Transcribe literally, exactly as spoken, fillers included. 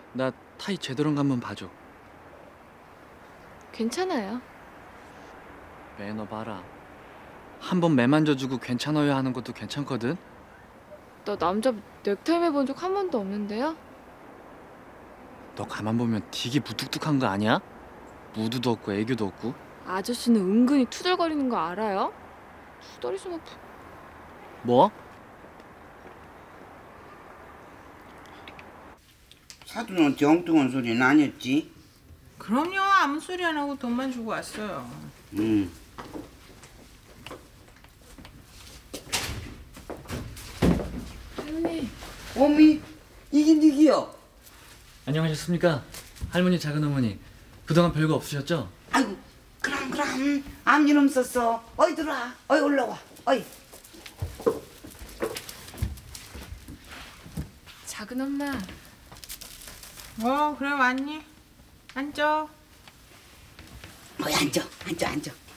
나 타이 제대로 한번 봐줘. 괜찮아요. 매너 봐라. 한 번 매 만져주고 괜찮아요 하는 것도 괜찮거든. 나 남자 넥타이 매본 적 한 번도 없는데요? 너 가만 보면 되게 무뚝뚝한 거 아니야? 무드도 없고 애교도 없고. 아저씨는 은근히 투덜거리는 거 알아요? 투덜이 좀 아프. 뭐? 사돈한테 엉뚱한 소리는 아니었지? 그럼요. 아무 소리 안 하고 돈만 주고 왔어요. 응. 할머니. 어미, 이게 니기요? 안녕하셨습니까? 할머니, 작은 어머니. 그동안 별거 없으셨죠? 아이고, 그럼 그럼 아무 일 없었어. 어이 들어와, 어이 올라와, 어이. 작은 엄마. 어, 그래 왔니? 앉아. 어이 앉아, 앉아, 앉아.